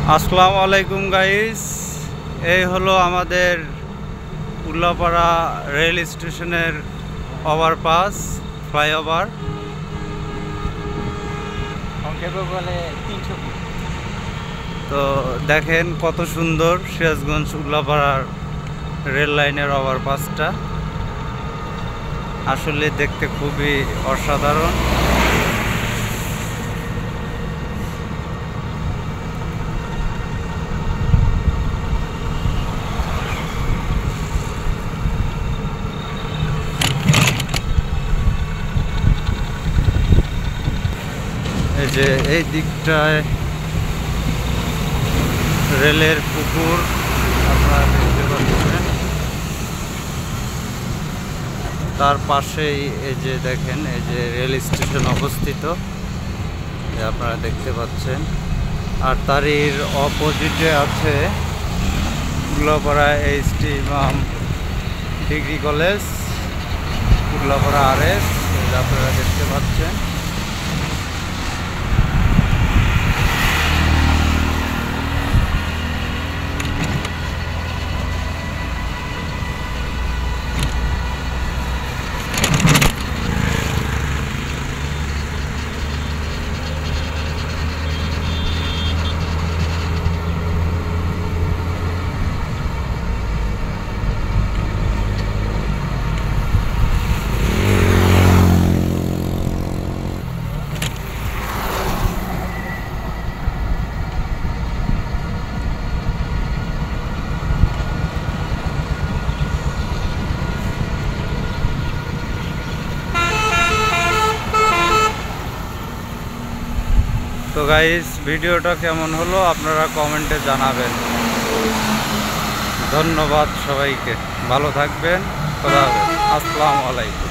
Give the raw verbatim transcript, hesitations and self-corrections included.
আসসালামু আলাইকুম গাইস, এই হলো আমাদের উল্লাপাড়া রেল স্টেশনের ওভারপাস ফ্লাইওভার। তো দেখেন কত সুন্দর সিরাজগঞ্জ উল্লাপাড়ার রেল লাইনের ওভারপাসটা, আসলে দেখতে খুবই অসাধারণ। এই যে এই দিকটায় রেলের পুকুর আপনারা দেখতে পাচ্ছেন, তার পাশেই এই যে দেখেন এই যে রেল স্টেশন অবস্থিত আপনারা দেখতে পাচ্ছেন। আর তারই অপোজিটে আছে Ullapara HT Imam degree college, Ullapara আর এস আপনারা দেখতে পাচ্ছেন। তো গাইস, ভিডিওটা কেমন হলো আপনারা কমেন্টে জানাবেন। ধন্যবাদ সবাইকে, ভালো থাকবেন, খোদা হাফেজ, আসসালামু আলাইকুম।